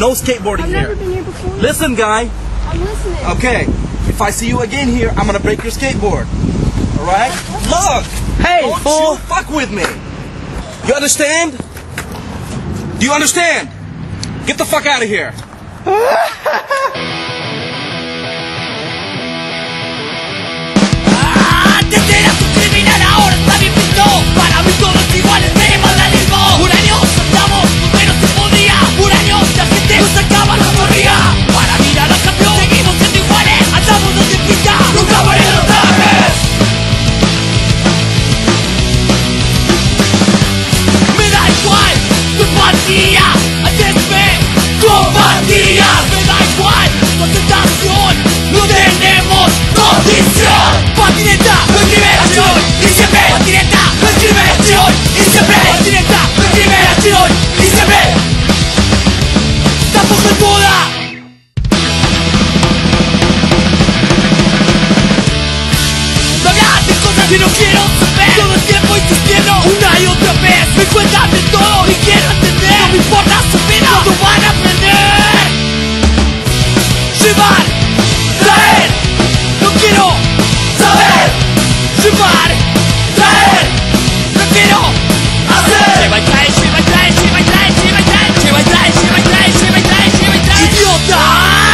No skateboarding here. I've never been here before. Listen, guy. I'm listening. Okay. If I see you again here, I'm gonna break your skateboard. All right? Look. Hey, don't fool. you fuck with me. You understand? Do you understand? Get the fuck out of here. Antes eras un criminal, ahora está bien visto. Para mí todos iguales, de vandalismo. Por años saltamos, pero se podía. Por años la gente nos sacaba la corría. Para mí nada cambió, seguimos siendo iguales. Andamos donde pinta, nunca morir los trajes. Me da igual tu empatía, antes me combatías. Me da igual tu aceptación, no tenemos condición. Patineta, discriminación, y siempre patineta, discriminación, y siempre patineta, discriminación, y siempre tampoco es moda. No hablas de cosas que no quiero saber. Todo el tiempo insistiendo una y otra vez. Me cuentan de todo y quiero entender. No me importa su vida, no van a aprender. Llevar, traer, no quiero saber. Llevar, traer, no quiero hacer. Lleva y trae, lleva y trae, lleva y trae, lleva y trae, lleva y trae, lleva y trae, lleva y trae, lleva y trae. ¡Idiota!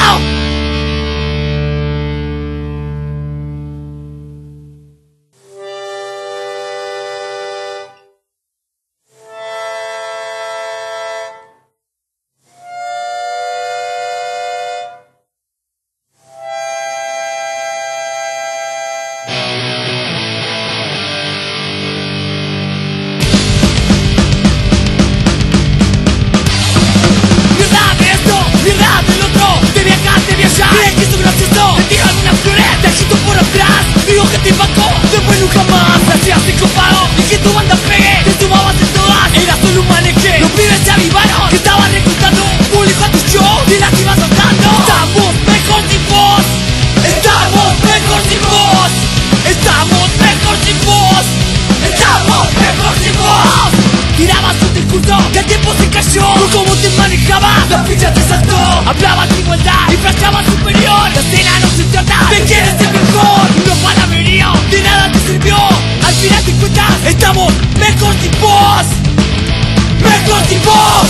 Que el tiempo se cayó por cómo te manejabas. La ficha te saltó. Hablabas de igualdad y fracabas superior. La escena no se trata de quién es el mejor. No palabrerío, de nada te sirvió. Al final de cuentas, estamos mejor sin vos. Mejor sin vos.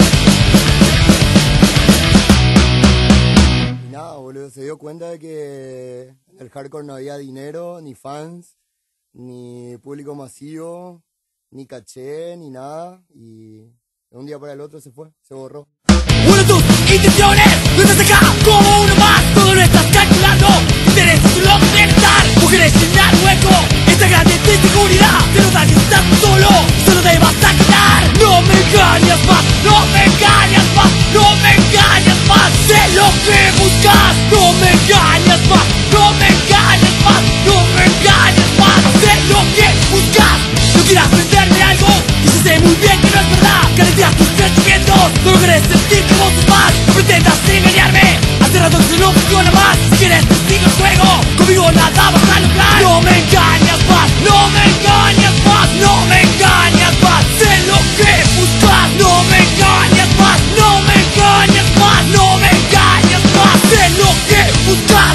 Y nada, boludo, se dio cuenta de que en el hardcore no había dinero, ni fans, ni público masivo, ni caché, ni nada, y de un día para el otro se fue, se borró. Bueno, tus intenciones no estás acá como uno más. Todo lo estás calculando, intereses solo conectar. Mujeres llenar hueco, esta grande de inseguridad. Se nota que estás solo, solo te vas a quedar. No me engañas más, no me engañas más, no me engañas más. Sé lo que buscas, no me engañas más, no me engañas más, no me engañas más. Sé lo que buscas. No quieras aprenderme algo y se sé muy bien que no es verdad. Carencias tus sentimientos, solo querés sentir que vos sos más. No pretendas engañarme, hace rato que no funciona más. Si quieres te sigo el juego, conmigo nada vas a lograr. No me engañas más, no me engañas más, no me engañas más. Sé lo que buscas, no me engañas más, no me engañas más, no me engañas más. Sé lo que buscas.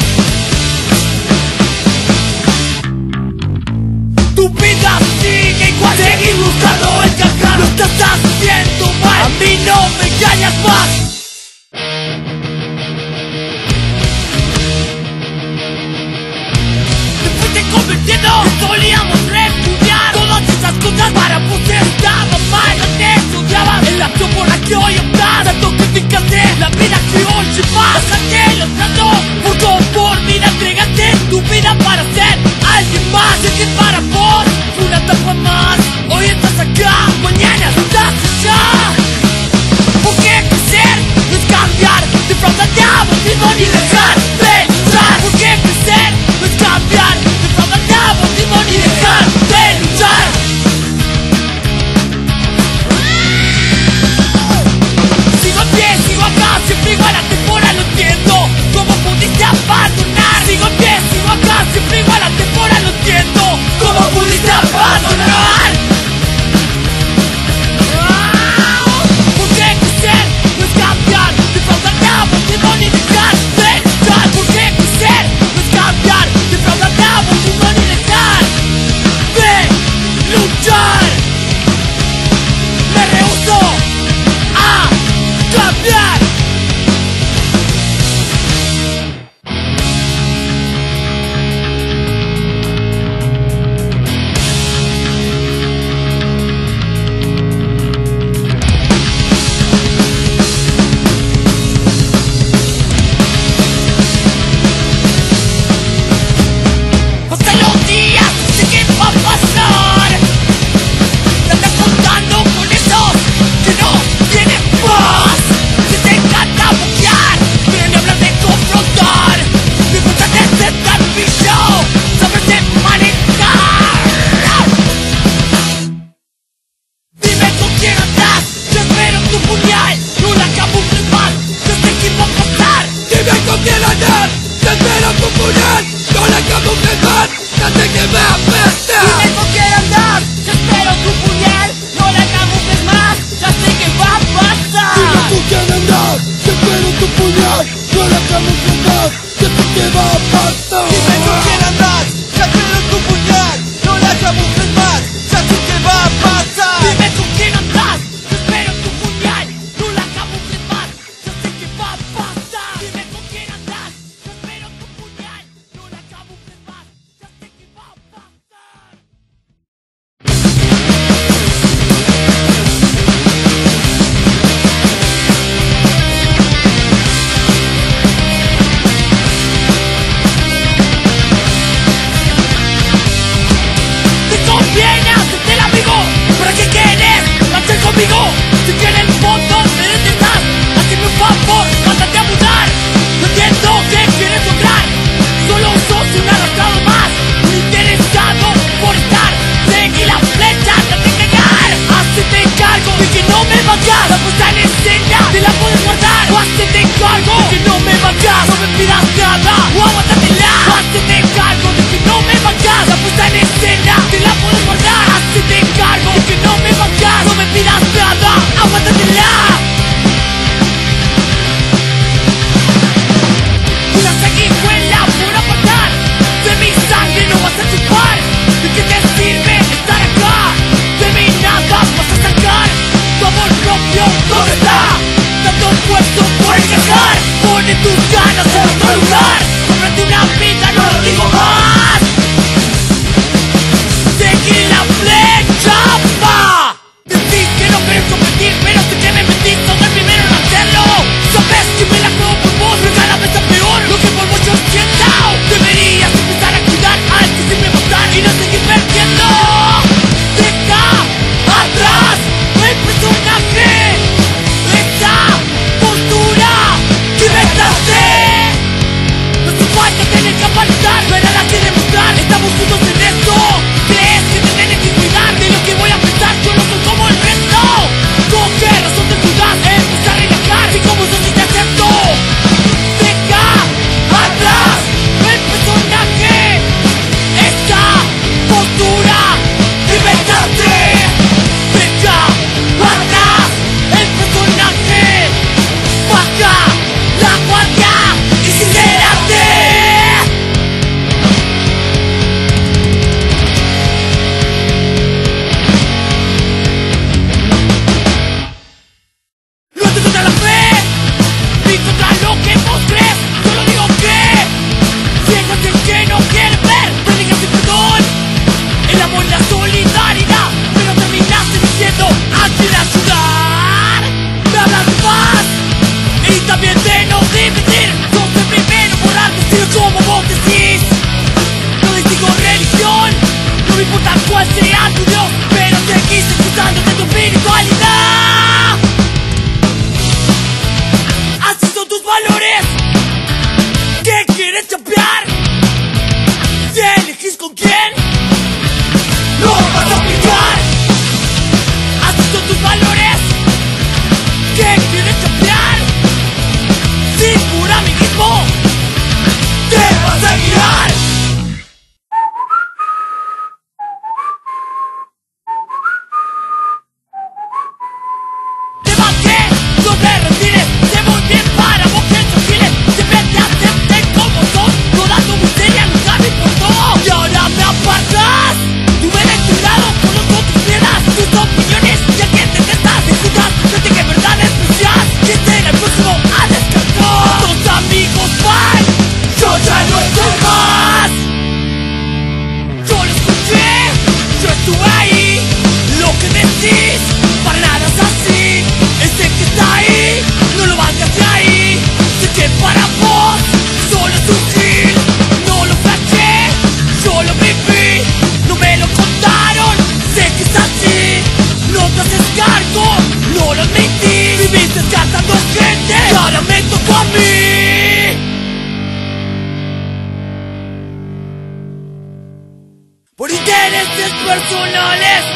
Tu vida sigue igual, seguir buscando encajar. Lo estás haciendo mal, a mí no me engañas más. Después te convertí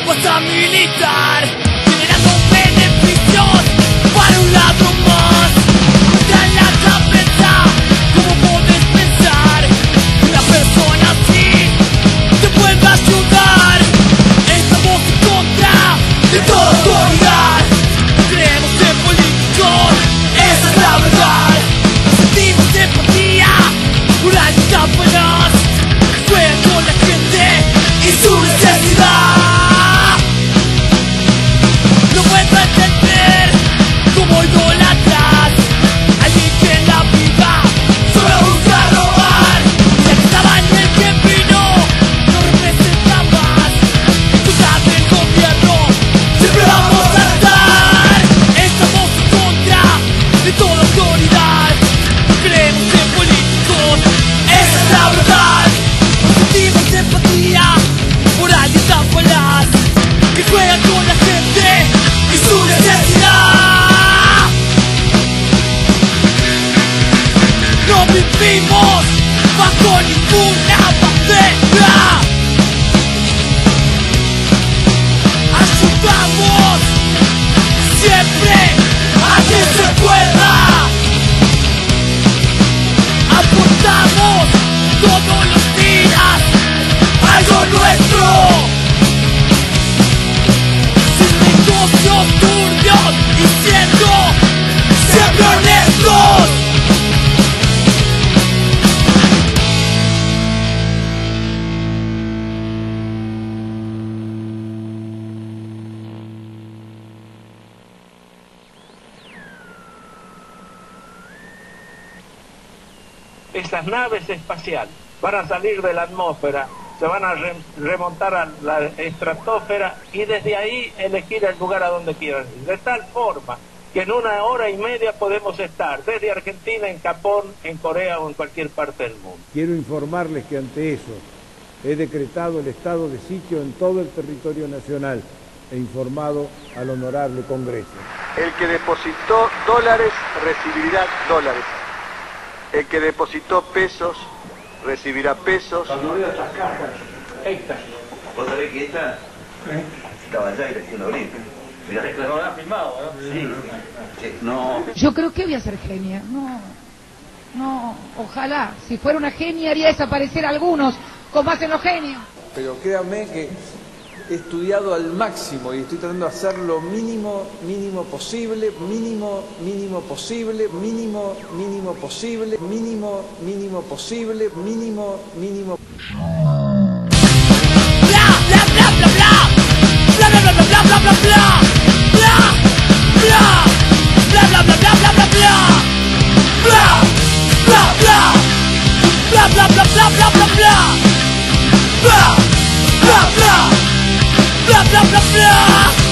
vas a militar, generando beneficios para un ladrón más. Está en la cabeza, ¿cómo podés pensar que una persona así te pueda ayudar? Estamos en contra de toda autoridad, creemos en políticos, esa es la verdad. Sentimos empatía por alguien tan buenas, juegan con la gente y su necesidad. No puedo entender cómo idolatras a alguien que en la vida solo busca robar. Ya que estaba en el que vino, no representa más. En contra del gobierno siempre vamos a estar. Estamos en contra de toda autoridad, creemos en políticos, esa es la verdad. Sentimos empatía por alguien tan falaz que juega con la gente y su necesidad. No vivimos bajo ninguna bandera, ayudamos siempre a quien se pueda, aportamos todos los días algo nuestro, sin negocios turbios y siendo siempre honestos. Estas naves espaciales van a salir de la atmósfera, se van a remontar a la estratosfera y desde ahí elegir el lugar a donde quieran ir. De tal forma que en 1 hora y media podemos estar desde Argentina, en Japón, en Corea o en cualquier parte del mundo. Quiero informarles que ante eso he decretado el estado de sitio en todo el territorio nacional e informado al honorable Congreso. El que depositó dólares recibirá dólares. El que depositó pesos recibirá pesos. Cuando veo estas cajas, esta. ¿Vos sabés que esta estaba allá y la hicieron abrir? Mirá. Lo han filmado, ¿no? Sí. No. Yo creo que voy a ser genia. No, ojalá. Si fuera una genia haría desaparecer a algunos, como hacen los genios. Pero créanme que he estudiado al máximo y estoy tratando de hacer lo mínimo posible, mínimo posible, mínimo posible, mínimo posible, mínimo. Bla bla bla bla bla, bla bla bla bla bla bla bla, bla bla bla bla bla bla bla bla, bla bla bla bla bla bla bla bla bla bla, bla bla bla bla bla bla bla.